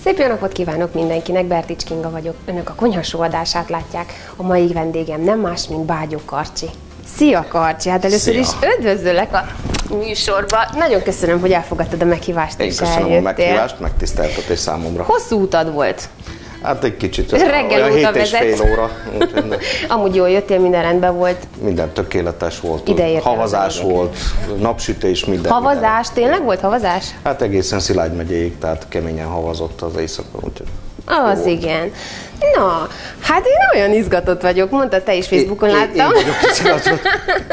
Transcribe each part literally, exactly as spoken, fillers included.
Szép jó napot kívánok mindenkinek, Bertics Kinga vagyok. Önök a Konyhasó adását látják. A mai vendégem nem más, mint Bágyó Karcsi. Szia Karcsi, hát először Szia. is üdvözöllek a műsorba. Nagyon köszönöm, hogy elfogadtad a meghívást. Én és köszönöm eljöttél. a meghívást, megtiszteltetés számomra. Hosszú utad volt. Hát egy kicsit, Reggel olyan óta hét és vezetsz. fél óra. Amúgy jól jöttél, minden rendben volt. Minden tökéletes volt. Ide értem Havazás az volt, napsütés, minden. Havazás, tényleg volt havazás? Hát egészen Szilágy megyéig, tehát keményen havazott az éjszaka. Úgyhogy Az igen. Na, hát én olyan izgatott vagyok, mondta, te is Facebookon Én- én- láttam. én vagyok izgatott.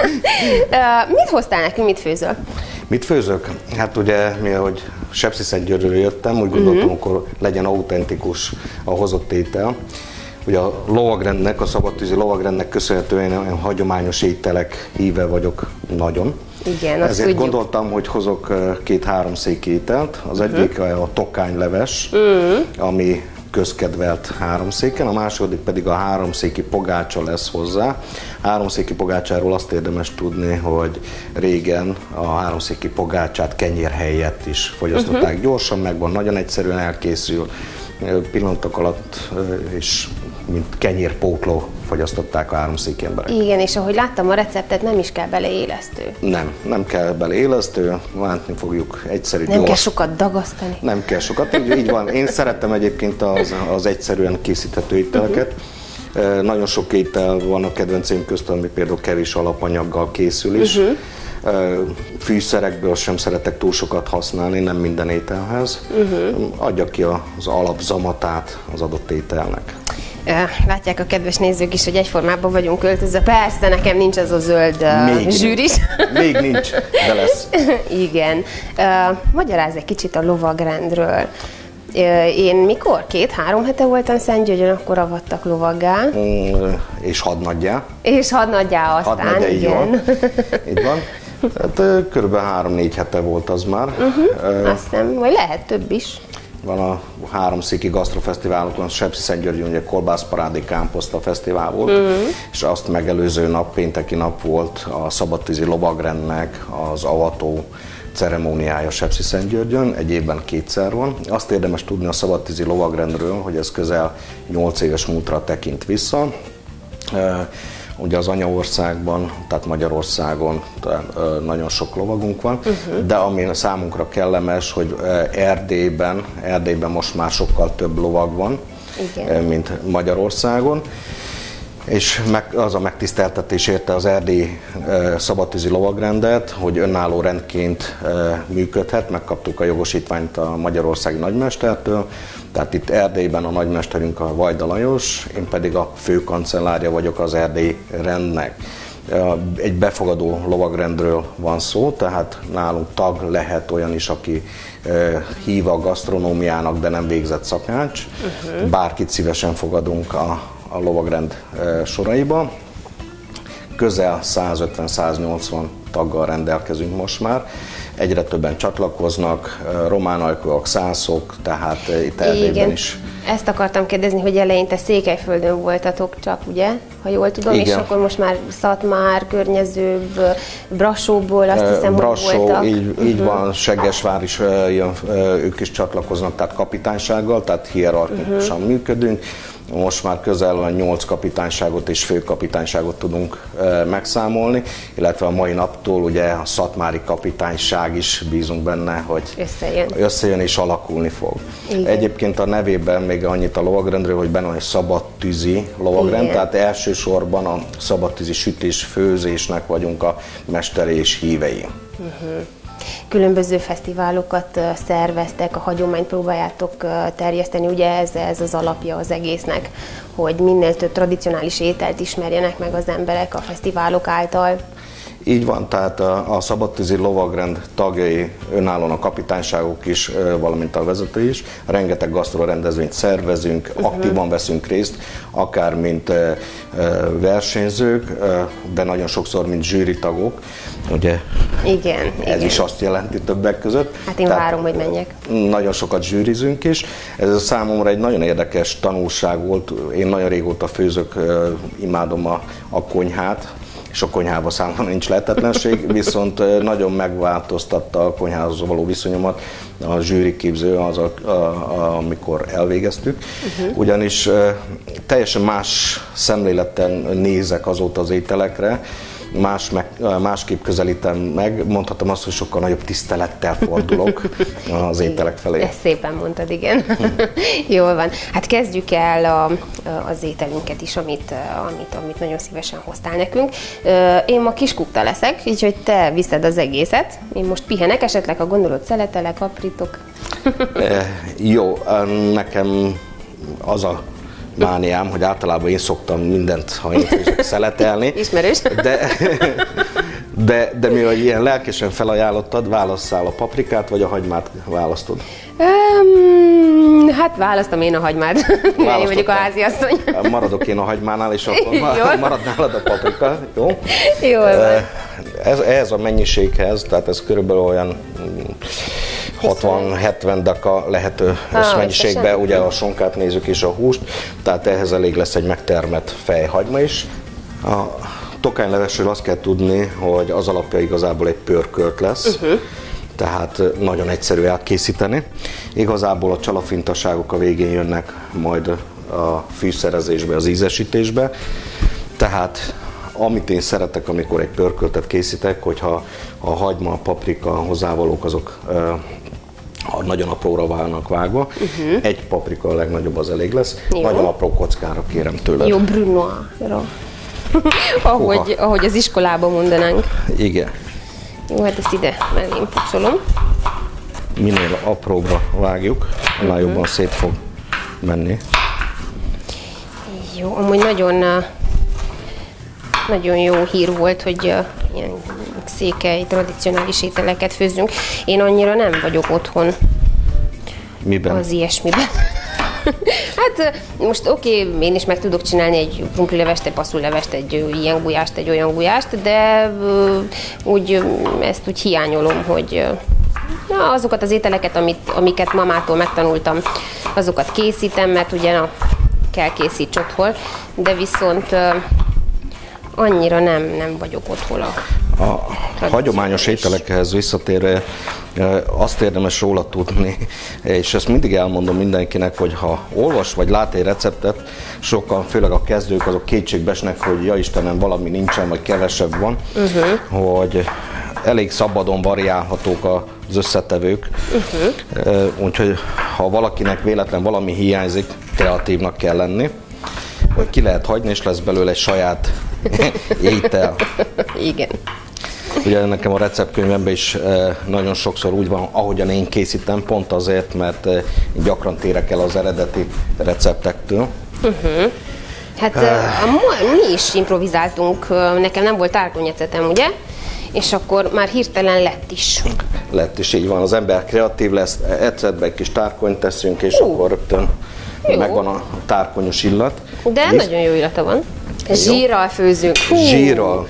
Ö, Mit hoztál nekünk, mit főzöl? Mit főzök? Hát ugye, mivel Sepsiszentgyörgyről jöttem, úgy gondoltam, uh-huh. akkor legyen autentikus a hozott étel. Ugye a lovagrendnek, a szabadtűzi lovagrendnek köszönhetően én hagyományos ételek híve vagyok nagyon. Igen, azt Ezért tudjuk. gondoltam, hogy hozok két-három szék ételt. Az egyik a tokányleves, uh-huh. ami közkedvelt háromszéken, a második pedig a háromszéki pogácsa lesz hozzá. A háromszéki pogácsáról azt érdemes tudni, hogy régen a háromszéki pogácsát kenyér helyett is fogyasztották. Uh-huh. Gyorsan megvan, nagyon egyszerűen elkészül, pillanatok alatt is, mint kenyérpótló fogyasztották a háromszéki emberek. Igen, és ahogy láttam a receptet, nem is kell bele élesztő. Nem, nem kell bele élesztő, látni fogjuk, egyszerű, Nem gyors. kell sokat dagasztani. Nem kell sokat, így, így van. Én szeretem egyébként az, az egyszerűen készíthető ételeket. Uh-huh. Nagyon sok étel van a kedvenceim közt, ami például kevés alapanyaggal készül is. Uh-huh. Fűszerekből sem szeretek túl sokat használni, nem minden ételhez. Uh-huh. Adja ki az alapzamatát az adott ételnek. Látják a kedves nézők is, hogy egyformában vagyunk öltözve. Persze, nekem nincs ez a zöld Még zsűris. Még nincs, de lesz. Igen. Uh, magyarázz egy kicsit a lovagrendről. Uh, én mikor? Két-három hete voltam Szentgyörgyön, akkor avattak lovaggá. Mm, és hadnaggyá. És hadnaggyá aztán, Hadnaggyá, így igen. van. Így van. Hát, körülbelül három-négy hete volt az már. Uh-huh. Azt hiszem, vagy lehet több is. Van a háromszéki gasztrofesztiválokon, Sepsiszentgyörgyön, ugye kolbászparádé kámposzta fesztivál volt, uh-huh. és azt megelőző nap, pénteki nap volt a szabadtűzi lovagrendnek az avató ceremóniája Sepsiszentgyörgyön, egy évben kétszer van. Azt érdemes tudni a szabadtűzi lovagrendről, hogy ez közel nyolc éves múltra tekint vissza. Ugye az anyaországban, tehát Magyarországon nagyon sok lovagunk van, uh-huh. de ami számunkra kellemes, hogy Erdélyben, Erdélyben most már sokkal több lovag van, igen. mint Magyarországon. És meg, az a megtiszteltetés érte az erdélyi e, szabadtűzi lovagrendet, hogy önálló rendként e, működhet, megkaptuk a jogosítványt a magyarországi nagymestertől, tehát itt Erdélyben a nagymesterünk a Vajda Lajos, én pedig a főkancellárja vagyok az erdélyi rendnek. Egy befogadó lovagrendről van szó, tehát nálunk tag lehet olyan is, aki e, hív a gasztronómiának, de nem végzett szakács. Uh-huh. Bárkit szívesen fogadunk a a lovagrend soraiba. Közel százötven-száznyolcvan taggal rendelkezünk most már. Egyre többen csatlakoznak, román ajkúak, szászok, tehát itt Erdélyben Igen. is. Ezt akartam kérdezni, hogy eleinte Székelyföldön voltatok csak, ugye? Ha jól tudom, Igen. és akkor most már Szatmár, környezőbb, Brassóból, azt hiszem, Brassó, hogy voltak. így, így uh-huh. van, Seggesvár is jön, ők is csatlakoznak, tehát kapitánysággal, tehát hierarchikusan uh-huh. működünk. Most már közel a nyolc kapitányságot és főkapitányságot tudunk e, megszámolni, illetve a mai naptól ugye a szatmári kapitányság is bízunk benne, hogy összejön, összejön és alakulni fog. Igen. Egyébként a nevében még annyit a lovagrendről, hogy benne van egy szabadtűzi lovagrend, igen. tehát elsősorban a szabadtűzi sütés-főzésnek vagyunk a mesterei és hívei. Uh-huh. Különböző fesztiválokat szerveztek, a hagyományt próbáljátok terjeszteni, ugye ez, ez az alapja az egésznek, hogy minél több tradicionális ételt ismerjenek meg az emberek a fesztiválok által. Így van, tehát a, a szabadtűzi lovagrend tagjai, önállóan a kapitányságok is, valamint a vezető is. Rengeteg gasztrorendezvényt szervezünk, uh-huh. aktívan veszünk részt, akár mint versenyzők, de nagyon sokszor mint zsűritagok. Ugye igen, ez igen. is azt jelenti többek között. Hát én tehát várom, hogy menjek. Nagyon sokat zsűrizünk is. Ez számomra egy nagyon érdekes tanulság volt. Én nagyon régóta főzök, imádom a, a konyhát, és a konyhába számomra nincs lehetetlenség, viszont nagyon megváltoztatta a konyhához való viszonyomat a zsűriképző, az, a, a, a, amikor elvégeztük. Uh-huh. Ugyanis teljesen más szemléletten nézek azóta az ételekre, Más meg, másképp közelítem meg, mondhatom azt, hogy sokkal nagyobb tisztelettel fordulok az ételek felé. Ezt szépen mondtad, igen. Jól van. Hát kezdjük el a, az ételünket is, amit, amit, amit nagyon szívesen hoztál nekünk. Én ma kiskukta leszek, úgyhogy te viszed az egészet. Én most pihenek, esetleg ha gondolod, szeletelek, aprítok. Jó, nekem az a mániám, hogy általában én szoktam mindent, ha én főzök, szeletelni. Ismerős. De, de, de mivel ilyen lelkesen felajánlottad, válasszál a paprikát, vagy a hagymát választod? Um, hát választom én a hagymát. Én vagyok a háziasszony. Maradok én a hagymánál, és akkor marad nálad a paprika. Jó? Jól van. Ez, ez a mennyiséghez, tehát ez körülbelül olyan hatvan-hetven deka lehető összmennyiségben, ugye a sonkát nézzük és a húst, tehát ehhez elég lesz egy megtermett fejhagyma is. A tokánylevesről azt kell tudni, hogy az alapja igazából egy pörkölt lesz, uh-huh. tehát nagyon egyszerű elkészíteni. Igazából a csalafintaságok a végén jönnek majd a fűszerezésbe, az ízesítésbe, tehát amit én szeretek, amikor egy pörköltet készítek, hogyha a hagyma, a paprika, a hozzávalók azok ha nagyon apróra válnak vágva, uh-huh. egy paprika a legnagyobb, az elég lesz. Jó. Nagyon apró kockára kérem tőled. Jó, brunoára. ahogy, ahogy az iskolában mondanánk. Igen. Jó, hát ezt ide mellém pucolom. Minél apróbbra vágjuk, annál uh-huh. jobban szét fog menni. Jó, amúgy nagyon, nagyon jó hír volt, hogy ilyen székely, tradicionális ételeket főzünk. Én annyira nem vagyok otthon. Miben? Az ilyesmiben. Hát most oké, okay, én is meg tudok csinálni egy krumplilevest, egy passzulevest, egy ilyen gulyást, egy olyan gulyást, de úgy ezt úgy hiányolom, hogy na, azokat az ételeket, amit, amiket mamától megtanultam, azokat készítem, mert ugye na, kell készíts otthon, de viszont annyira nem, nem vagyok otthon a A hagyományos ételekhez visszatérve azt érdemes róla tudni, és ezt mindig elmondom mindenkinek, hogy ha olvas vagy lát egy receptet, sokan, főleg a kezdők, azok kétségbe esnek, hogy ja Istenem, valami nincsen, vagy kevesebb van, uh-huh. hogy elég szabadon variálhatók az összetevők, uh-huh. úgyhogy ha valakinek véletlen valami hiányzik, kreatívnak kell lenni, hogy ki lehet hagyni, és lesz belőle egy saját étel. Igen. Ugye nekem a receptkönyvemben is nagyon sokszor úgy van, ahogyan én készítem, pont azért, mert gyakran térek el az eredeti receptektől. Uh-huh. Hát uh, mi is improvizáltunk, nekem nem volt tárkonyecetem, ugye? És akkor már hirtelen lett is. Lett is, így van, az ember kreatív lesz, ecetbe egy kis tárkonyt teszünk, és uh. akkor rögtön jó. Megvan a tárkonyos illat. De Visz... nagyon jó illata van. Zsírral főzünk. Hú. Zsírral.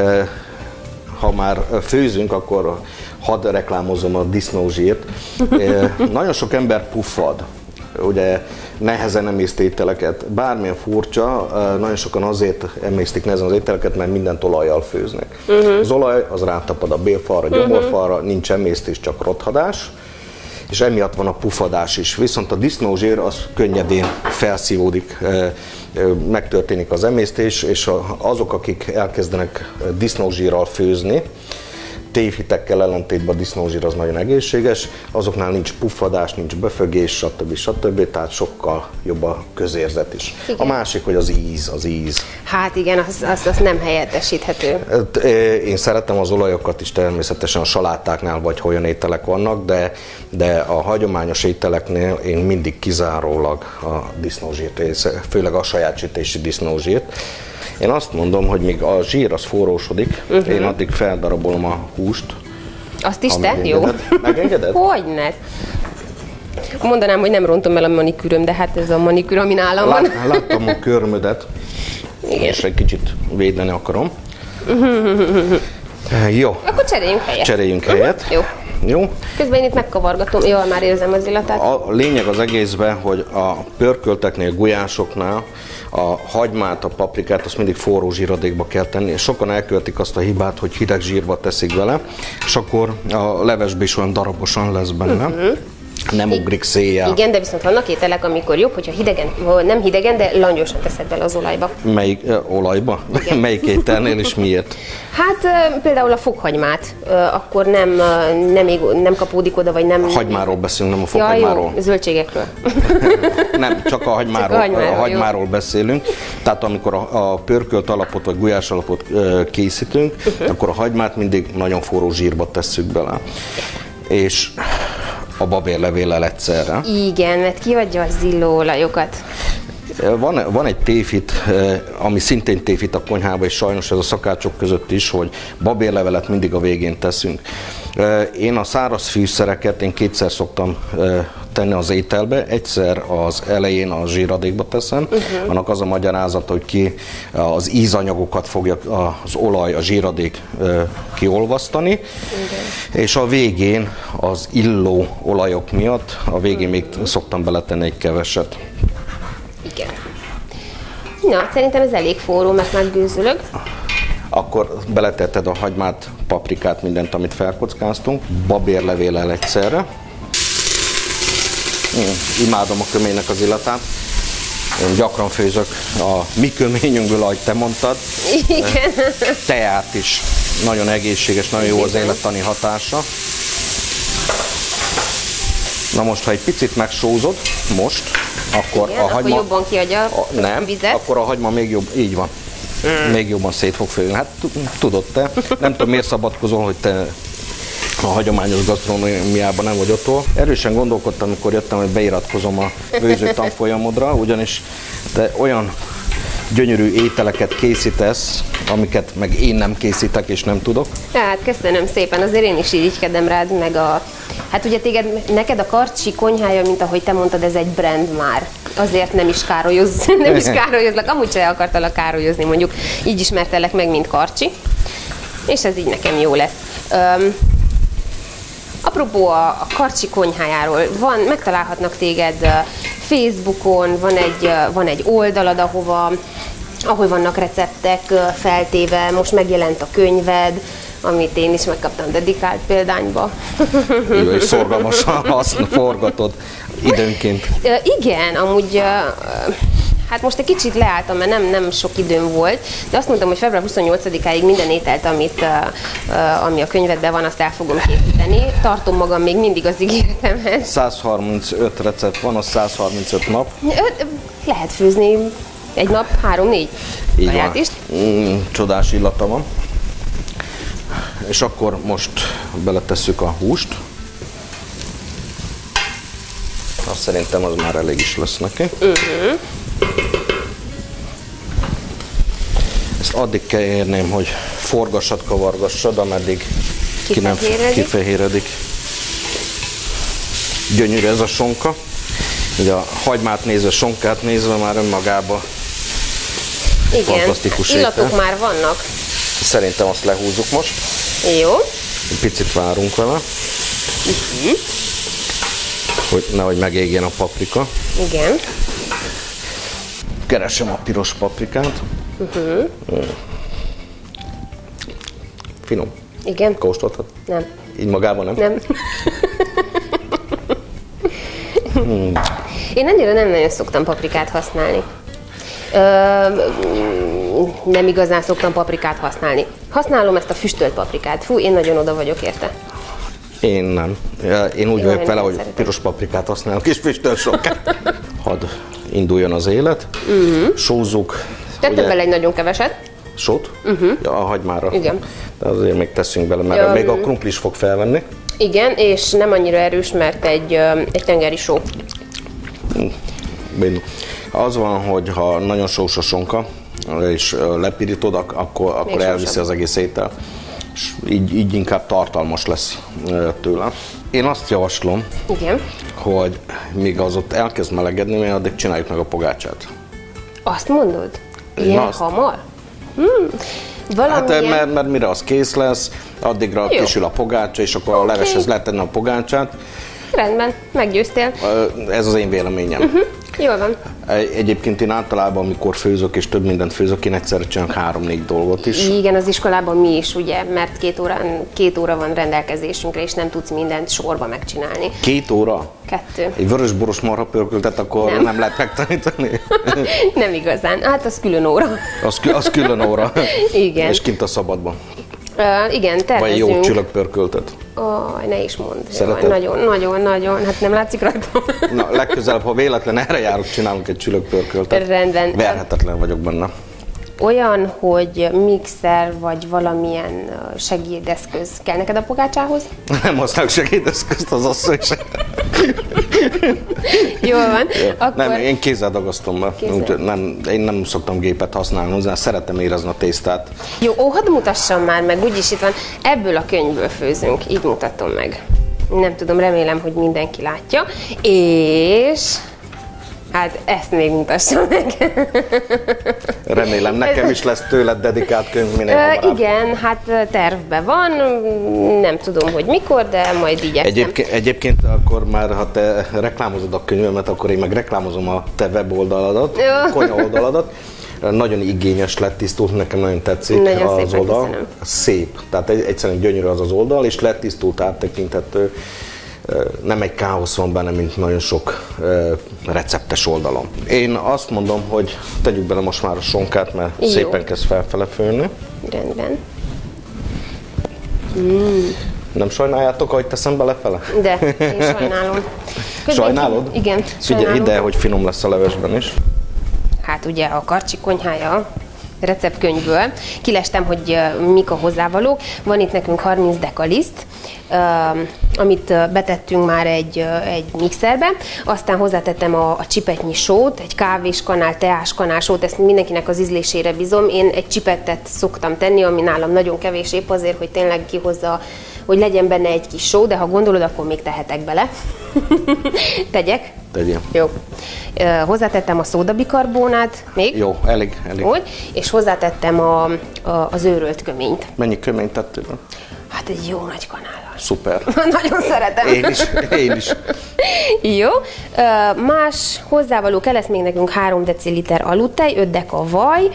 Ha már főzünk, akkor hadd reklámozom a disznózsírt. Nagyon sok ember puffad, ugye nehezen emészti ételeket. Bármilyen furcsa, nagyon sokan azért emésztik nehezen az ételeket, mert mindent olajjal főznek. Uh-huh. Az olaj az rátapad a bélfalra, gyomorfalra, uh-huh. nincs emésztés, csak rothadás. És emiatt van a puffadás is. Viszont a disznózsír az könnyedén felszívódik, megtörténik az emésztés, és azok, akik elkezdenek disznózsírral főzni, tévhitekkel ellentétben a disznózsír az nagyon egészséges, azoknál nincs puffadás, nincs befögés, stb. stb. Tehát sokkal jobb a közérzet is. Igen. A másik, hogy az íz, az íz. Hát igen, az, az, az nem helyettesíthető. Én szeretem az olajokat is, természetesen a salátáknál vagy olyan ételek vannak, de, de a hagyományos ételeknél én mindig kizárólag a disznózsírt, főleg a sajátcsítési disznózsírt. Én azt mondom, hogy míg a zsír az forrósodik, uh-huh. én addig feldarabolom a húst. Azt is te? Jó. Megengeded? Hogyne? Mondanám, hogy nem rontom el a manikűröm, de hát ez a manikűr, ami nálam van. Lát, láttam a körmödet, és egy kicsit védeni akarom. Jó. Akkor cseréljünk helyet. Cseréljünk helyet. Uh-huh. Jó. Jó. Közben én itt megkavargatom. Jó, már érzem az illatát. A lényeg az egészben, hogy a pörkölteknél, gulyásoknál a hagymát, a paprikát azt mindig forró zsíradékba kell tenni, és sokan elkövetik azt a hibát, hogy hideg zsírba teszik vele, és akkor a levesben is olyan darabosan lesz benne. Uh-huh. Nem ugrik széjjel. Igen, de viszont vannak ételek, amikor jobb, hogyha hidegen, nem hidegen, de langyosan teszed bele az olajba. Melyik uh, olajba? Melyik ételnél és miért? Hát uh, például a fokhagymát, uh, akkor nem, uh, nem, ég, nem kapódik oda, vagy nem... Hagymáról beszélünk, nem a ja, fokhagymáról. Jó, zöldségekről. Nem, csak a hagymáról, csak a hagymáról, a hagymáról beszélünk. Tehát amikor a, a pörkölt alapot vagy gulyás alapot uh, készítünk, uh-huh. akkor a hagymát mindig nagyon forró zsírba tesszük bele. És a babérlevéllel egyszerre. Igen, mert kiadja a zillóolajokat. Van, van egy tévhit, ami szintén tévhit a konyhában, és sajnos ez a szakácsok között is, hogy babérlevelet mindig a végén teszünk. Én a száraz fűszereket én kétszer szoktam tenni az ételbe, egyszer az elején a zsíradékba teszem, uh-huh. annak az a magyarázata, hogy ki az ízanyagokat fogja az olaj, a zsíradék kiolvasztani, okay. és a végén az illó olajok miatt, a végén még szoktam beletenni egy keveset. Igen. Na, szerintem ez elég forró, mert már gőzölög. Akkor beletetted a hagymát, paprikát, mindent, amit felkockáztunk, babérlevéllel egyszerre. Én imádom a köménynek az illatát. Én gyakran főzök a mi köményünkből, ahogy te mondtad. Igen. Teát is. Nagyon egészséges, nagyon jó az élettani hatása. Na most, ha egy picit megsózod, most, akkor igen, a hagyma... akkor jobban kiadja a nem, vizet. akkor a hagyma még jobb, így van. Mm. Még jobban szét fog főzni. Hát tudod te, nem tudom miért szabadkozol, hogy te a hagyományos gasztronómiában nem vagy ottól. Erősen gondolkodtam, amikor jöttem, hogy beiratkozom a főző tanfolyamodra, ugyanis te olyan gyönyörű ételeket készítesz, amiket meg én nem készítek és nem tudok. Hát köszönöm szépen, azért én is irigykedem rád, meg a... Hát ugye téged, neked a Karcsi konyhája, mint ahogy te mondtad, ez egy brand már. Azért nem is károlyoz, nem is károlyozzlak, amúgy se akartalak károlyozni, mondjuk így ismertelek meg, mint Karcsi. És ez így nekem jó lesz. Um, apropó a, a Karcsi konyhájáról, van, megtalálhatnak téged uh, Facebookon, van egy, uh, van egy oldalad, ahova, ahol vannak receptek uh, feltéve, most megjelent a könyved, amit én is megkaptam dedikált példányba. Jó, és szorgalmasan azt forgatod időnként. Uh, igen, amúgy... Uh, Hát most egy kicsit leálltam, mert nem, nem sok időm volt, de azt mondtam, hogy február huszonnyolcadikáig minden ételt, amit, uh, uh, ami a könyvedben van, azt el fogom készíteni. Tartom magam még mindig az ígéretemhez. száz harmincöt recept van, az száz harmincöt nap. Lehet főzni egy nap, három-négy kaját is. Mm, csodás illata van. És akkor most beletesszük a húst. Azt szerintem az már elég is lesz neki. Uh-huh. Ezt addig kell érném, hogy forgassad, kavargassad, ameddig ki nem kifehéredik. Gyönyörű ez a sonka. Ugye a hagymát nézve, sonkát nézve már önmagában fantasztikus étel. Illatok már vannak. Szerintem azt lehúzzuk most. Jó. Egy picit várunk vele. Uh-huh. Hogy nehogy megégjen a paprika. Igen. Keresem a piros paprikát. Uh-huh. Finom. Igen. Kóstoltad? Nem. Így magában nem? Nem. hmm. Én annyira nem nagyon szoktam paprikát használni. Ö, nem igazán szoktam paprikát használni. Használom ezt a füstölt paprikát. Fú, én nagyon oda vagyok érte. Én nem. Én úgy én vagyok vele, hogy szeretem. Piros paprikát használok, és füstölt sokkát. Hadd induljon az élet. Uh-huh. Sózzuk. Tettem bele egy nagyon keveset. Sót? Uh-huh. Ja, a hagymára. Igen. De azért még teszünk bele, mert ja, még a krumpli is fog felvenni. Igen, és nem annyira erős, mert egy, egy tengeri só. Az van, hogy ha nagyon sós a sonka, és lepirítod, akkor, akkor elviszi az egész étel. És így, így inkább tartalmas lesz tőle. Én azt javaslom, igen, hogy míg az ott elkezd melegedni, mert addig csináljuk meg a pogácsát. Azt mondod? Ilyen azt... hamar? Hmm. Valamilyen... Hát mert, mert mire az kész lesz, addigra jó. Kisül a pogácsa, és akkor okay. a leveshez lehet tenni a pogácsát. Rendben, meggyőztél. Ez az én véleményem. Uh-huh. Jól van. Egyébként én általában, amikor főzök és több mindent főzök, én egyszerre csinálok három-négy dolgot is. Igen, az iskolában mi is, ugye, mert két, órán, két óra van rendelkezésünkre, és nem tudsz mindent sorba megcsinálni. Két óra? Kettő. Egy vörös-boros marhapörköltet akkor nem, nem lehet megtanítani? Nem igazán. Hát az külön óra. Az, az külön óra. Igen. És kint a szabadban. Uh, igen, tervezünk. Vagy jó csülökpörköltet. Oh, ne is mondd. Szereted? Nagyon, nagyon, nagyon. Hát nem látszik rajtam. Na, legközelebb, ha véletlen erre járok, csinálunk egy csülökpörköltet. Rendben. Verhetetlen vagyok benne. Olyan, hogy mixer vagy valamilyen segédeszköz kell neked a pogácsához? Nem használok segédeszközt, az asszony sem. Jól van. Ja. Akkor... Nem, én kézzel dagasztom be. Kézzel. Nem, én nem szoktam gépet használni hozzá, szeretem érezni a tésztát. Jó, ó, hadd mutassam már meg, úgyis itt van. Ebből a könyvből főzünk, így mutatom meg. Nem tudom, remélem, hogy mindenki látja. És... hát ezt még mutassam meg. Remélem, nekem is lesz tőled dedikált könyv minél hamarabb. Igen, hát tervben van, nem tudom, hogy mikor, de majd igyekszem. Egyébként, egyébként akkor már, ha te reklámozod a könyvemet, akkor én meg reklámozom a te weboldaladat, a konyha oldaladat. Nagyon igényes lett, tisztult, nekem nagyon tetszik nagyon az szépen oldal. Köszönöm. Szép, tehát egyszerűen gyönyörű az az oldal, és lett tisztult, áttekinthető. Nem egy káosz van benne, mint nagyon sok receptes oldalon. Én azt mondom, hogy tegyük bele most már a sonkát, mert jó. Szépen kezd felfele főni. Rendben. Mm. Nem sajnáljátok, ahogy teszem belefele? De, én sajnálom. Közben Sajnálod? Ki... Igen, sajnálom. Figyelj ide, hogy finom lesz a levesben is. Hát ugye a Karcsi konyhája receptkönyvből kilestem, hogy mik a hozzávalók. Van itt nekünk harminc dekaliszt, amit betettünk már egy, egy mixerbe, aztán hozzátettem a, a csipetnyi sót, egy kávéskanál, teáskanál sót, ezt mindenkinek az ízlésére bízom. Én egy csipettet szoktam tenni, ami nálam nagyon kevés, épp azért, hogy tényleg kihozza, hogy legyen benne egy kis só, de ha gondolod, akkor még tehetek bele. Tegyek? Tegyél. Jó. Hozzátettem a szódabikarbónát, még? Jó, elég, elég. Úgy, és hozzátettem a, a, az őrölt köményt. Mennyi köményt tettél? Hát egy jó nagy kanállal. Szuper. Nagyon szeretem. Én is, én is. Jó. Más hozzávaló kell, lesz még nekünk három deciliter aludtej, öt deka vaj,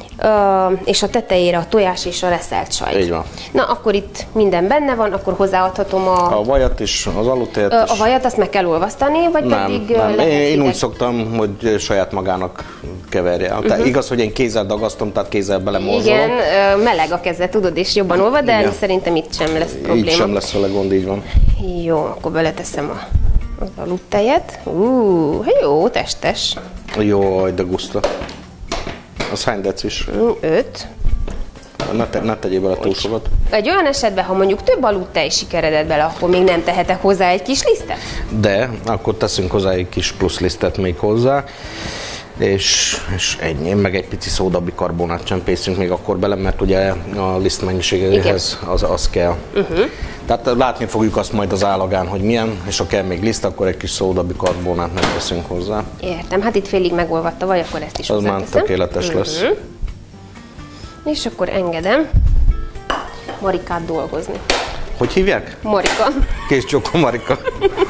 és a tetejére a tojás és a reszelt sajt. Így van. Na, akkor itt minden benne van, akkor hozzáadhatom a... A vajat is, az aludtejet is. A vajat azt meg kell olvasztani, vagy nem, pedig... Nem, én, én úgy szoktam, hogy saját magának keverje. Uh-huh. Igaz, hogy én kézzel dagasztom, tehát kézzel belemorzsolom. Igen, meleg a keze, tudod, és jobban olvad, de igen. Szerintem itt sem lesz probléma. Így sem lesz vele gond, így van. Jó, akkor beleteszem a, az aludtejet. Ú, jó, testes. Jó, de guszta. Az hány decis? Öt. Ne, te, ne tegyél bele túl sokat. Egy olyan esetben, ha mondjuk több aludtej sikeredett bele, akkor még nem tehetek hozzá egy kis lisztet? De, akkor teszünk hozzá egy kis plusz lisztet még hozzá. És, és ennyi, meg egy pici szódabikarbonát csempészünk még akkor bele, mert ugye a liszt mennyiségéhez az, az kell. Uh-huh. Tehát látni fogjuk azt majd az állagán, hogy milyen, és ha kell még liszt, akkor egy kis szódabikarbonát megteszünk hozzá. Értem, hát itt félig megolvadt a vaj, akkor ezt is az hozzáteszem. már tökéletes uh-huh. lesz. És akkor engedem Marikát dolgozni. Hogy hívják? Marika. Kész csókom, Marika.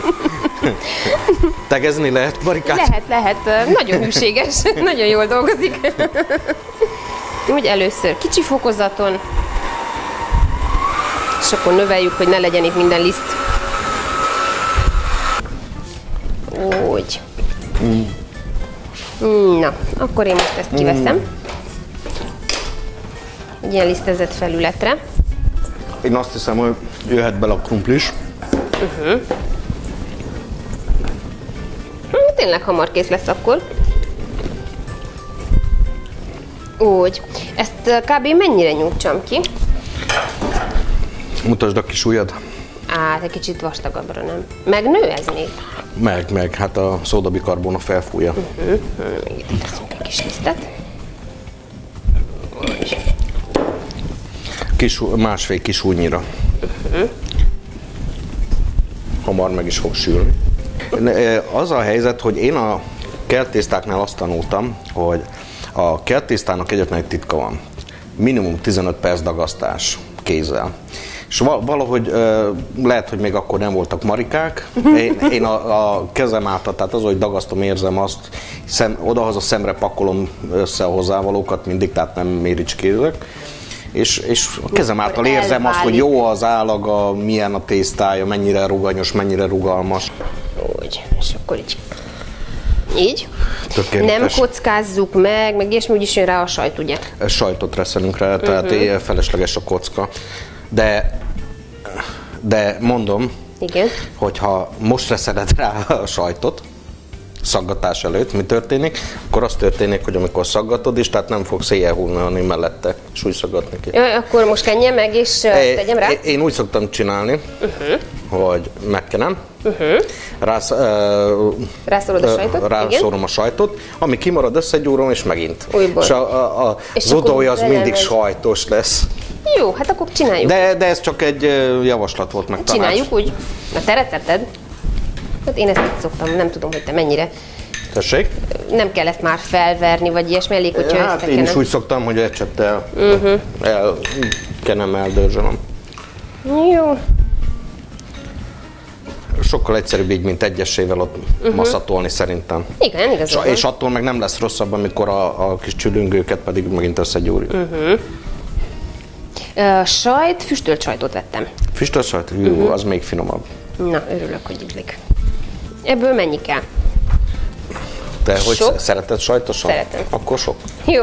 Tegezni lehet, Marikát? Lehet, lehet. Nagyon hűséges. Nagyon jól dolgozik. Úgy először kicsi fokozaton, és akkor növeljük, hogy ne legyen itt minden liszt. Úgy. Mm. Na, akkor én most ezt kiveszem. Mm. Egy ilyen lisztezett felületre. Én azt hiszem, hogy jöhet bele a krumplis. Uh-huh. Tényleg hamar kész lesz akkor. Úgy. Ezt kb. Mennyire nyújtsam ki? Mutasd a kis ujjad. Á, egy kicsit vastagabbra, nem? Megnő ez még? Meg, meg. Hát a szódabikarbona felfújja. Uh-huh. Még itt teszünk egy kis lisztet. Kis, másfél kis újnyira. Uh-huh. Hamar meg is fog sülni. Az a helyzet, hogy én a kelttésztáknál azt tanultam, hogy a kelttésztának egyetlen egy titka van. minimum tizenöt perc dagasztás kézzel. És valahogy lehet, hogy még akkor nem voltak marikák. Én, én a, a kezem által, tehát az, hogy dagasztom, érzem azt, szem, odahaza szemre pakolom össze a hozzávalókat mindig, tehát nem méricskézek. És, és a kezem által érzem elválik. Azt, hogy jó az állaga, milyen a tésztája, mennyire ruganyos, mennyire rugalmas. Úgy, és akkor így. Így. Tökéletes. Nem kockázzuk meg, meg ilyesmi, úgyis jön rá a sajt, ugye? Sajtot reszelünk rá, tehát uh-huh. felesleges a kocka. De, de mondom, igen. hogyha most reszeled rá a sajtot, szaggatás előtt, mi történik, akkor az történik, hogy amikor szaggatod is, tehát nem fogsz éjjel húzni mellette, és úgy szaggatni ki. Ja, akkor most kenjem meg, és é, tegyem rá? Én úgy szoktam csinálni, uh-huh. hogy megkenem, uh-huh. rász, uh, rászorod a sajtot, rászórom a sajtot, ami kimarad, összegyúrom, és megint. Újból. És a, a, a, és az udója az mindig megy. sajtos lesz. Jó, hát akkor csináljuk. De, de ez csak egy javaslat volt, meg csináljuk úgy. Na, te recepted? Hát én ezt így szoktam, nem tudom, hogy te mennyire. Tessék? Nem kell ezt már felverni, vagy ilyesmi, elég, hogyha hát összekenem. Én is úgy szoktam, hogy ecsettel uh-huh. elkenem, eldörzsölöm. Jó. Sokkal egyszerűbb így, mint egyesével ott uh-huh. maszatolni szerintem. Igen, igazán. És attól meg nem lesz rosszabb, amikor a, a kis csülüngőket pedig megint összegyúrjuk. Uh-huh. Uh, sajt, füstölt sajtot vettem. Füstölt sajt? Jú, uh-huh. az még finomabb. Na, örülök, hogy ízlik. Ebből mennyi kell? Te hogy sok? Szereted sajtosan? Szeretem. Akkor sok. Jó.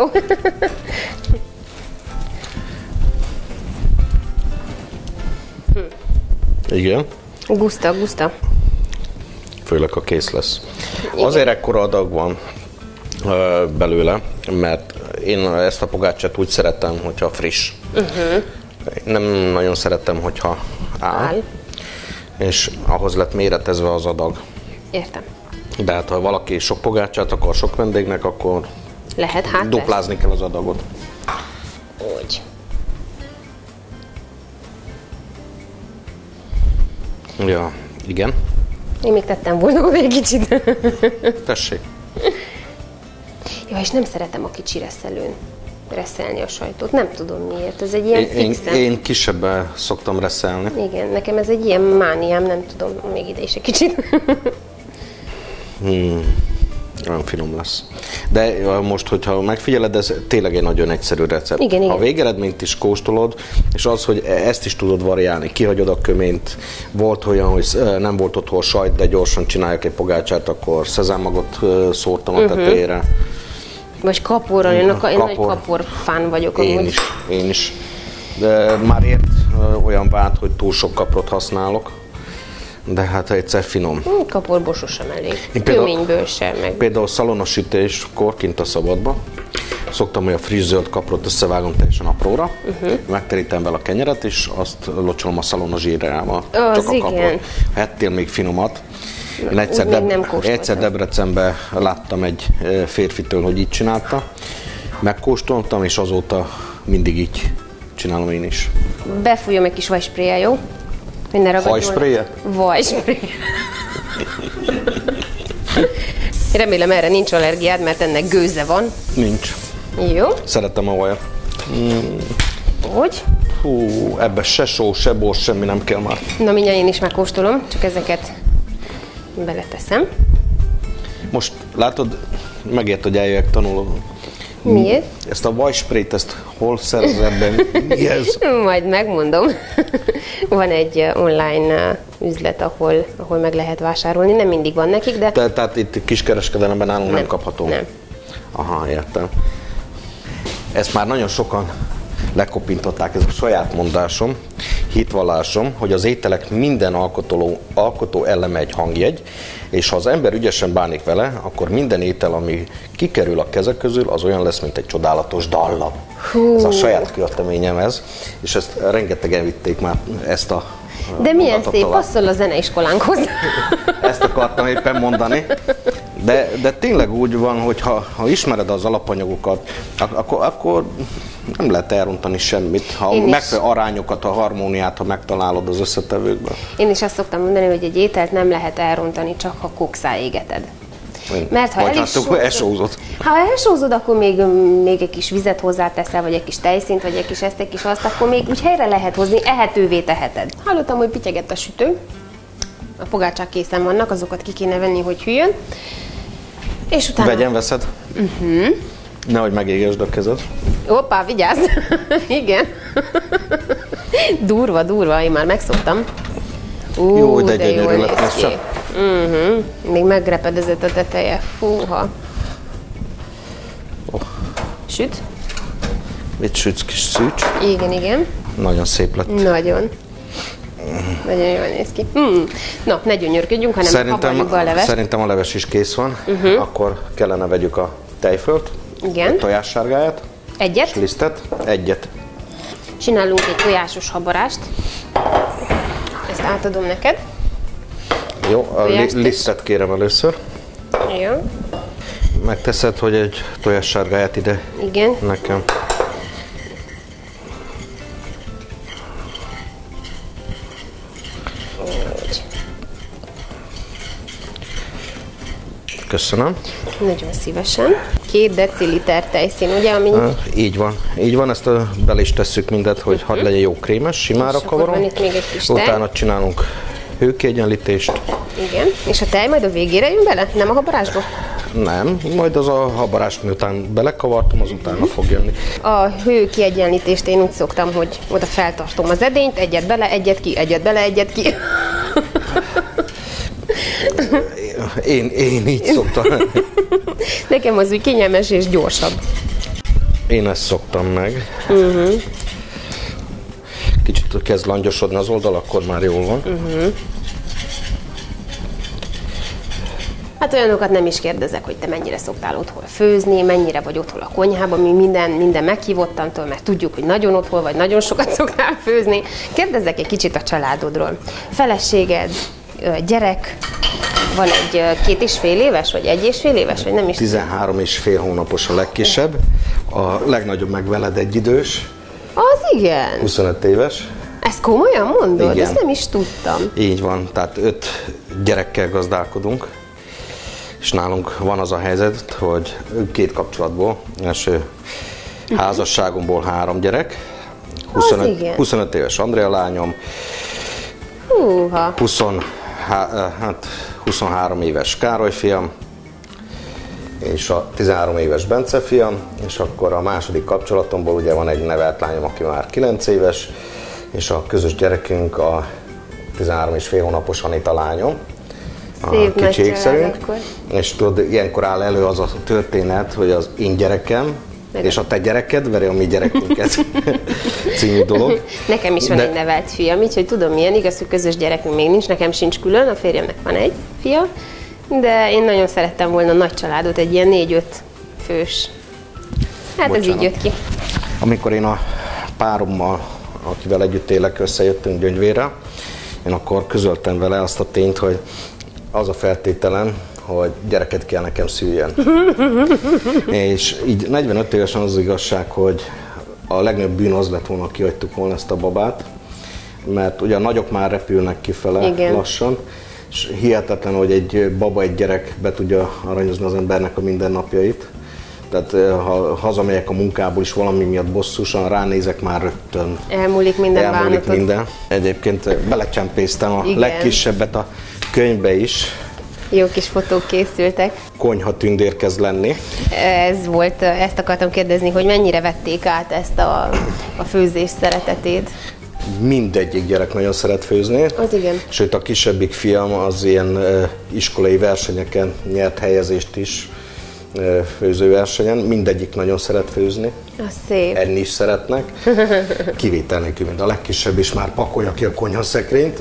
hm. Igen. Guszta, guszta. Főleg, ha kész lesz. Igen. Azért ekkora adag van ö, belőle, mert én ezt a pogácsát úgy szeretem, hogyha friss. Uh-huh. Nem nagyon szeretem, hogyha áll. áll. És ahhoz lett méretezve az adag. Értem. De hát ha valaki sok pogácsát akar sok vendégnek, akkor lehet, hát duplázni kell az adagot. Úgy. Ja, igen. Én még tettem volna egy kicsit. Tessék. Ja, és nem szeretem a kicsi reszelőn reszelni a sajtot. Nem tudom miért. Ez egy ilyen én, fixen. Én, én kisebben szoktam reszelni. Igen, nekem ez egy ilyen mániám, nem tudom, még ide is egy kicsit. hmm. Olyan finom lesz. De most, hogyha megfigyeled, ez tényleg egy nagyon egyszerű recept. Igen, igen. A végeredményt is kóstolod, és az, hogy ezt is tudod variálni. Kihagyod a köményt. Volt olyan, hogy nem volt otthon sajt, de gyorsan csinálják egy pogácsát, akkor szezámmagot szórtam a uh-huh. tetejére. Vagy kaporral, én, kapor. én nagy kapor fán vagyok. Én amúgy. is, én is. De már ért olyan vált, hogy túl sok kaprot használok. De hát egyszer finom. Kaporból sosem elég. Én például, Köményből sem. Meg. Például szalonosítéskor kint a szabadba szoktam, hogy a friss zöld kaprot összevágom teljesen apróra, uh-huh. megterítem vele a kenyeret, és azt locsolom a szalonos zsírrával. Csak a kaprot. Ha ettél még finomat. Én egyszer, Deb- egyszer Debrecenben láttam egy férfitől, hogy így csinálta. Megkóstoltam, és azóta mindig így csinálom én is. Befújom egy kis vajspréjjel, jó? Vajspréjjel? Vajspréjjel. Remélem erre nincs allergiád, mert ennek gőze van. Nincs. Jó. Szeretem a vajat. Mm. Hogy? Hú, ebbe se só, se bor, semmi nem kell már. Na mindjárt én is megkóstolom, csak ezeket beleteszem. Most látod, megért, hogy eljöjjek tanulni. Miért? Ezt a vajsprét, ezt hol szerzed be? Mi ez? Majd megmondom. Van egy online üzlet, ahol, ahol meg lehet vásárolni. Nem mindig van nekik, de... Te, tehát itt kiskereskedelemben nálunk nem, nem kapható? Nem. Aha, értem. Ezt már nagyon sokan lekopintották, ez a saját mondásom, hitvallásom, hogy az ételek minden alkotó, alkotó eleme egy hangjegy, és ha az ember ügyesen bánik vele, akkor minden étel, ami kikerül a kezek közül, az olyan lesz, mint egy csodálatos dallam. Hú. Ez a saját költeményem ez, és ezt rengetegen vitték már ezt a De milyen szép, passzol a zeneiskolánkhoz. Ezt akartam éppen mondani. De, de tényleg úgy van, hogy ha, ha ismered az alapanyagokat, akkor, akkor nem lehet elrontani semmit. Ha megfelelő arányokat, a harmóniát, ha megtalálod az összetevőkben. Én is azt szoktam mondani, hogy egy ételt nem lehet elrontani, csak ha kokszá égeted. Mert ha el is sózod, elsózod. Ha elsózod, akkor még, még egy kis vizet hozzáteszel, vagy egy kis tejszínt, vagy egy kis ezt, egy kis azt, akkor még úgy helyre lehet hozni, ehetővé teheted. Hallottam, hogy pityegett a sütő. A pogácsák készen vannak, azokat ki kéne venni, hogy hűljön. És utána... Vegyen, veszed? Uh-huh. Nehogy megégesd a kezed. Hoppá, vigyázz! Igen. Durva, durva, én már megszoktam. Ú, jó, de, de jól néz ki. Uh-huh. Még megrepedezett a teteje. Fúha. Oh. Süt? Mit sütsz, kis szűcs? Igen, igen. Nagyon szép lett. Nagyon. Nagyon jól néz ki. Hmm. Na, ne gyönyörködjünk, hanem szerintem, be a levest. Szerintem a leves is kész van. Uh-huh. Akkor kellene vegyük a tejfölt, igen. a tojássárgáját, egyet, és lisztet, egyet. Csinálunk egy tojásos habarást. Ezt átadom neked. Jó, a li- lisztet kérem először. Jó. Megteszed, hogy egy tojássárgáját ide igen. nekem. Köszönöm. Nagyon szívesen. Két deciliter tejszín, ugye? Ami... Ah, így van. Így van, ezt a, bele is tesszük mindet, hogy uh-huh. hadd legyen jó krémes, simára kavarom. Utána csinálunk hőkiegyenlítést. Igen. És a tej majd a végére jön bele? Nem a habarásba? Nem, majd az a habarást miután belekavartam, azután uh-huh. fog jönni. A hőkiegyenlítést én úgy szoktam, hogy oda feltartom az edényt, egyet bele, egyet ki, egyet bele, egyet ki. Én, én így szoktam. Nekem az úgy kényelmes és gyorsabb. Én ezt szoktam meg. Uh-huh. Kicsit kezd langyosodni az oldal, akkor már jól van. Uh-huh. Hát olyanokat nem is kérdezek, hogy te mennyire szoktál otthon főzni, mennyire vagy otthon a konyhában, mi minden, minden meghívottantól, mert tudjuk, hogy nagyon otthon vagy, nagyon sokat szoktál főzni. Kérdezzek egy kicsit a családodról. Feleséged, gyerek, van egy két és fél éves, vagy egy és fél éves, vagy nem is? tizenhárom és fél hónapos a legkisebb, a legnagyobb meg veled egyidős. Az igen? huszonöt éves. Ezt komolyan mondod? Igen. Ezt nem is tudtam. Így van, tehát öt gyerekkel gazdálkodunk, és nálunk van az a helyzet, hogy két kapcsolatból, első uh-huh. házasságomból három gyerek, huszonöt, huszonöt éves Andrea lányom, Húha. húsz, hát huszonhárom éves Károly fiam, és a tizenhárom éves Bence fiam, és akkor a második kapcsolatomból ugye van egy nevelt lányom, aki már kilenc éves, és a közös gyerekünk a tizenhárom és fél hónapos Anita lányom, a kicsi ékszerünk, és tudod, ilyenkor áll elő az a történet, hogy az én gyerekem, Meg és a te gyereked veri a mi gyerekünket című dolog. Nekem is van De... egy nevelt fiam, úgyhogy tudom milyen, igaz, hogy közös gyerekünk még nincs, nekem sincs külön, a férjemnek van egy fia, de én nagyon szerettem volna nagy családot, egy ilyen négy-öt fős. Hát Bocsánat. Ez így jött ki. Amikor én a párommal, akivel együtt élek, összejöttünk Gyöngyvérre, én akkor közöltem vele azt a tényt, hogy az a feltételem, hogy gyereket kell nekem szüljen. És így negyvenöt évesen az igazság, hogy a legnagyobb bűn az lett volna, kihagytuk volna ezt a babát, mert ugye a nagyok már repülnek kifele Igen. lassan, és hihetetlen, hogy egy baba, egy gyerek be tudja aranyozni az embernek a mindennapjait. Tehát ha hazamegyek a munkából is valami miatt bosszusan, ránézek már rögtön. Elmúlik minden Elmúlik bánatod. minden. Egyébként belecsempésztem a Igen. legkisebbet a könyvbe is. Jó kis fotók készültek. Konyha tündér kezd lenni. Ez volt, ezt akartam kérdezni, hogy mennyire vették át ezt a, a főzés szeretetét? Mindegyik gyerek nagyon szeret főzni. Az igen. Sőt, a kisebbik fiam az ilyen uh, iskolai versenyeken nyert helyezést is, uh, főzőversenyen. Mindegyik nagyon szeret főzni. Az szép. Enni is szeretnek. Kivétel nélkül, mint a legkisebb is már pakolja ki a konyhaszekrényt.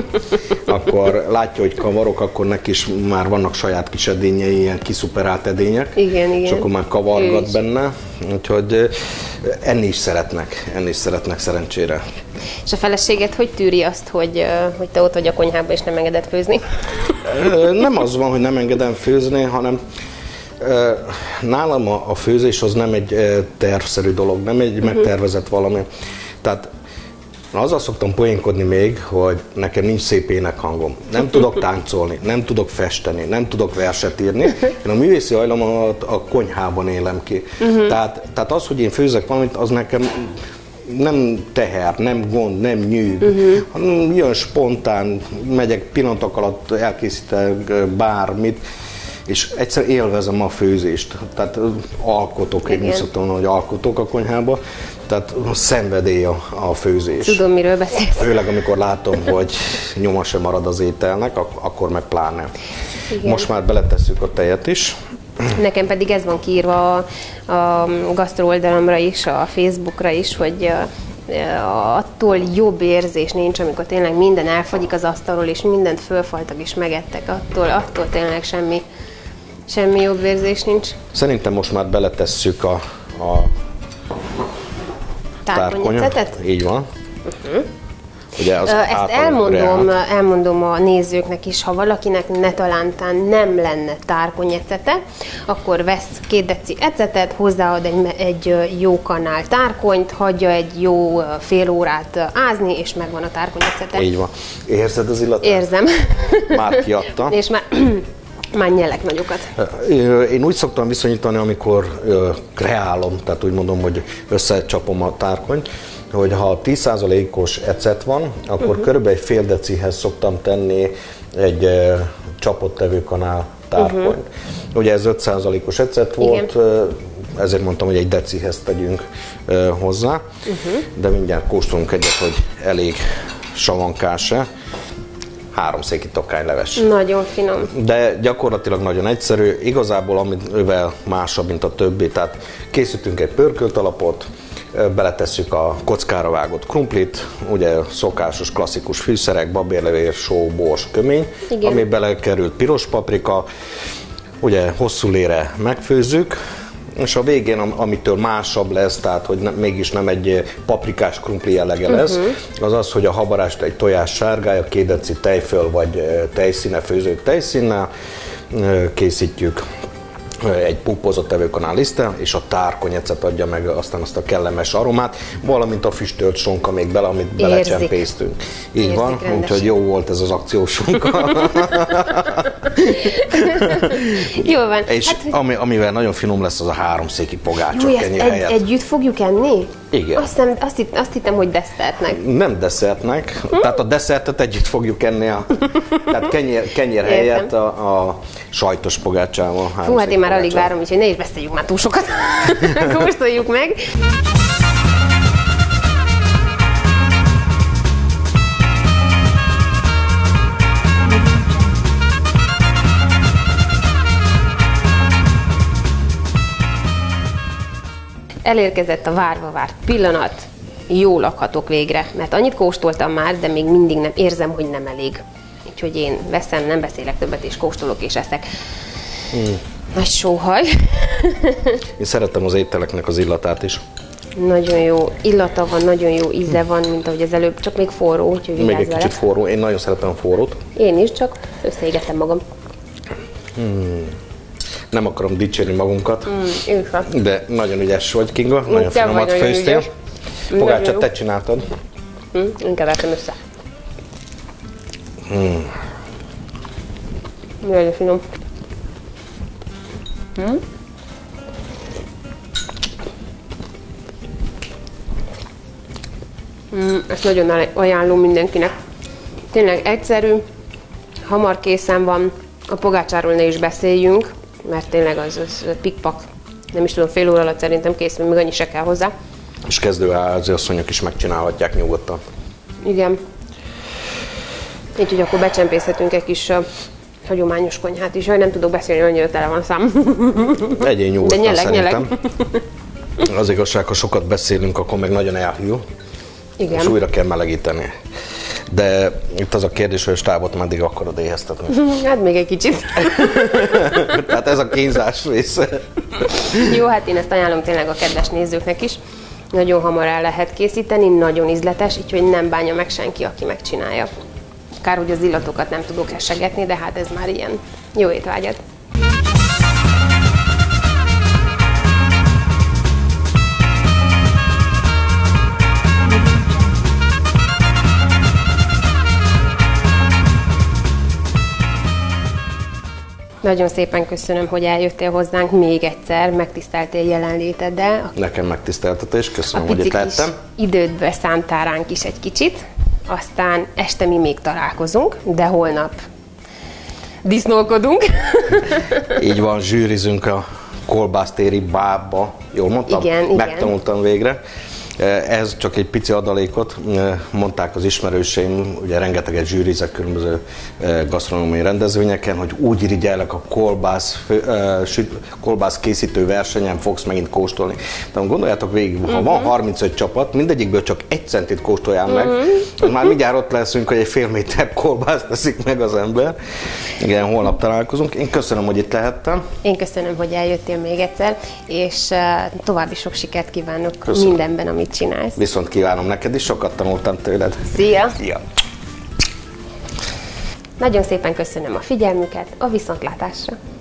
Akkor látja, hogy kavarok, akkor neki is már vannak saját kis edényei, ilyen kiszuperált edények. Igen, igen. És akkor már kavargat benne. Úgyhogy enni is szeretnek, enni is szeretnek szerencsére. És a feleséged hogy tűri azt, hogy, hogy te ott vagy a konyhában és nem engeded főzni? Nem az van, hogy nem engedem főzni, hanem nálam a főzés az nem egy tervszerű dolog, nem egy uh-huh. megtervezett valami. Tehát Na, azzal szoktam poénkodni még, hogy nekem nincs szép énekhangom. Nem tudok táncolni, nem tudok festeni, nem tudok verset írni. Én a művészi hajlamomat a konyhában élem ki. Uh-huh. tehát, tehát az, hogy én főzek valamit, az nekem nem teher, nem gond, nem nyűg, uh-huh. hanem jön spontán, megyek pillanatok alatt, elkészítek bármit, és egyszer élvezem a főzést. Tehát alkotok, én úgy szoktam, hogy alkotok a konyhába, tehát szenvedély a, a főzés. Tudom, miről beszélsz. Főleg, amikor látom, hogy nyoma sem marad az ételnek, ak- akkor meg pláne. Igen. Most már beletesszük a tejet is. Nekem pedig ez van kiírva a, a gasztro oldalamra is, a Facebookra is, hogy attól jobb érzés nincs, amikor tényleg minden elfagyik az asztalról, és mindent fölfaltak és megettek, attól, attól tényleg semmi, semmi jobb érzés nincs. Szerintem most már beletesszük a, a tárkonyat. Így van. Uh-huh. Ugye az Ezt elmondom, elmondom a nézőknek is, ha valakinek netalántán nem lenne tárkonyecete, akkor vesz két deci ecetet, hozzáad egy, egy jó kanál tárkonyt, hagyja egy jó fél órát ázni, és megvan a tárkonyecete. Így van. Érzed az illatát? Érzem. Már kiadta. És már, már nyelek nagyokat. Én úgy szoktam viszonyítani, amikor kreálom, tehát úgy mondom, hogy összecsapom a tárkonyt, hogy ha tíz százalékos ecet van, akkor uh-huh. körülbelül egy fél decihez szoktam tenni egy uh, csapott tevőkanál tárkonyt. Uh-huh. Ugye ez öt százalékos ecet volt, uh, ezért mondtam, hogy egy decihez tegyünk uh, hozzá, uh-huh. de mindjárt kóstolunk egyet, hogy elég savankás-e. Három széki tokányleves. Nagyon finom. De gyakorlatilag nagyon egyszerű, igazából amivel másabb, mint a többi, tehát készítünk egy pörkölt alapot, beletesszük a kockára vágott krumplit, ugye szokásos klasszikus fűszerek, babérlevél, só, bors, kömény, igen. ami belekerült piros paprika, ugye hosszú lére megfőzzük, és a végén, amitől másabb lesz, tehát hogy ne, mégis nem egy paprikás krumpli jellege lesz, uh-huh. az az, hogy a habarást egy tojás sárgája, két deci tejföl vagy tejszíne, főző tejszínnel készítjük, egy pupozott tevőkanál liszttel, és a tárkonyecet adja meg aztán azt a kellemes aromát, valamint a füstölt sonka még bele, amit belecsempésztünk. Így Érzik van, rendesen. Úgyhogy jó volt ez az akciós sonka. Jó van. És hát, ami, amivel nagyon finom lesz, az a háromszéki pogácsa kenyér egy, helyett. Együtt fogjuk enni? Igen. Azt, hiszem, azt, hitt, azt hittem, hogy desszertnek. Nem desszertnek, hm? tehát a desszertet együtt fogjuk enni, a, tehát kenyér, kenyér helyett a, a sajtos pogácsával. Hú, hát én már alig várom, úgyhogy ne is beszéljük már túl sokat. Kóstoljuk meg. Elérkezett a várva várt pillanat, jól lakhatok végre, mert annyit kóstoltam már, de még mindig nem érzem, hogy nem elég. Úgyhogy én veszem, nem beszélek többet, és kóstolok és eszek. Hmm. Nagy sóhaj. Én szeretem az ételeknek az illatát is. Nagyon jó illata van, nagyon jó íze van, mint ahogy az előbb, csak még forró, úgyhogy vigyázz Még egy vele. kicsit forró, én nagyon szeretem a forrót. Én is, csak összeégettem magam. Hmm. Nem akarom dicsérni magunkat, mm, de nagyon ügyes vagy, Kinga, nagyon te finomat főztél. Pogácsát te csináltad. Mm, én kevertem össze. Mm. Nagyon finom. Mm. Mm, ezt nagyon ajánlom mindenkinek. Tényleg egyszerű, hamar készen van, a pogácsáról ne is beszéljünk, mert tényleg az, az pikpak, nem is tudom, fél óra alatt szerintem kész, még annyi se kell hozzá. És kezdőházi asszonyok is megcsinálhatják nyugodtan. Igen. Így, hogy akkor becsempészhetünk egy kis uh, hagyományos konyhát is. Jaj, nem tudok beszélni, annyira tele van szám. Egyél nyugodtan, de nyelek, szerintem. Nyelek. Az igazság, ha sokat beszélünk, akkor meg nagyon elhűl. Igen. És újra kell melegíteni. De itt az a kérdés, hogy a stábot meddig akarod éheztetni. Hát még egy kicsit. Tehát ez a kínzás része. Jó, hát én ezt ajánlom tényleg a kedves nézőknek is. Nagyon hamar el lehet készíteni, nagyon ízletes, így hogy nem bánja meg senki, aki megcsinálja. Kár, hogy az illatokat nem tudok esegetni, de hát ez már ilyen. Jó étvágyat! Nagyon szépen köszönöm, hogy eljöttél hozzánk még egyszer, megtiszteltél jelenléteddel. Nekem megtiszteltetés, köszönöm, hogy itt lettem. Idődbe szántál ránk is egy kicsit, aztán este mi még találkozunk, de holnap disznókodunk. Így van, zsűrizünk a kolbásztéri bábba. Jól mondtam? Igen, igen. Megtanultam végre. Ez csak egy pici adalékot, mondták az ismerőseim, ugye rengeteget zsűrizek különböző gasztronómiai rendezvényeken, hogy úgy irigyellek a kolbász, kolbász készítő versenyen fogsz megint kóstolni. De gondoljátok végig, ha van harmincöt csapat, mindegyikből csak egy centit kóstoljál meg, az már mindjárt ott leszünk, hogy egy fél méter kolbászt teszik meg az ember. Igen, holnap találkozunk. Én köszönöm, hogy itt lehettem. Én köszönöm, hogy eljöttél még egyszer, és további sok sikert kívánok Köszönöm. mindenben, amit csinálsz. Viszont kívánom neked is, sokat tanultam tőled. Szia! Szia! Nagyon szépen köszönöm a figyelmüket, a viszontlátásra!